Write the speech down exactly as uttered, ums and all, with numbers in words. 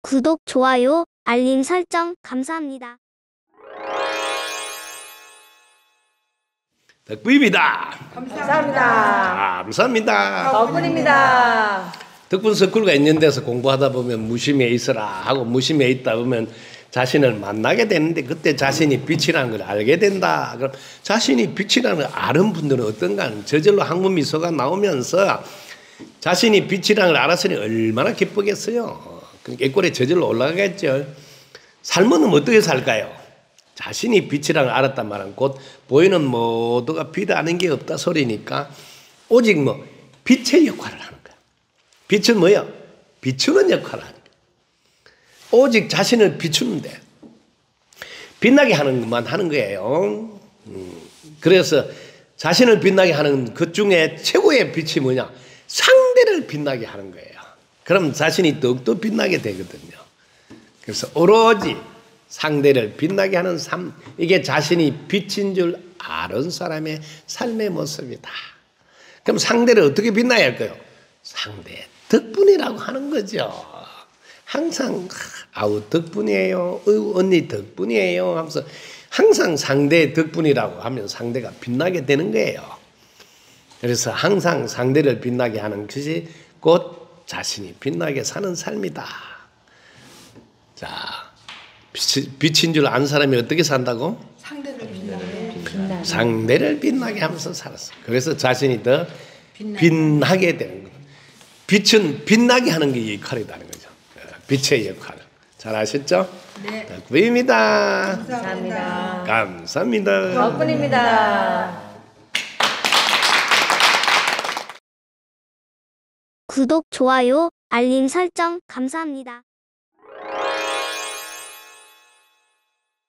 구독, 좋아요, 알림 설정 감사합니다. 덕분입니다. 감사합니다. 감사합니다. 덕분입니다. 덕분 석굴가 있는 데서 공부하다 보면 무심에 있어라 하고 무심에 있다 보면 자신을 만나게 되는데 그때 자신이 빛이라는 걸 알게 된다. 그럼 자신이 빛이라는 걸 아는 분들은 어떤가 하는 저절로 항문 미소가 나오면서 자신이 빛이라는 걸 알았으니 얼마나 기쁘겠어요. 꾀꼬리에 저절로 올라가겠죠. 삶은 어떻게 살까요? 자신이 빛이라는 걸 알았단 말은 곧 보이는 모두가 빛 아는 게 없다 소리니까 오직 뭐 빛의 역할을 하는 거야. 빛은 뭐야? 비추는 역할을 하는 거야. 오직 자신을 비추는데 빛나게 하는 것만 하는 거예요. 음, 그래서 자신을 빛나게 하는 것 중에 최고의 빛이 뭐냐? 상대를 빛나게 하는 거예요. 그럼 자신이 더욱더 빛나게 되거든요. 그래서 오로지 상대를 빛나게 하는 삶, 이게 자신이 빛인 줄 아는 사람의 삶의 모습이다. 그럼 상대를 어떻게 빛나야 할까요? 상대의 덕분이라고 하는 거죠. 항상 아우 덕분이에요, 어우, 언니 덕분이에요 하면서 항상 상대의 덕분이라고 하면 상대가 빛나게 되는 거예요. 그래서 항상 상대를 빛나게 하는 것이 곧 자신이 빛나게 사는 삶이다. 자, 빛, 빛인 줄 아는 사람이 어떻게 산다고? 상대를 빛나게. 상대를 빛나게 하면서 살았어. 그래서 자신이 더 빛나게 되는 거예요. 빛은 빛나게 하는 게 역할이라는 거죠. 빛의 역할. 잘 아셨죠? 네. 덕분입니다. 감사합니다. 감사합니다. 덕분입니다. 구독, 좋아요, 알림 설정 감사합니다.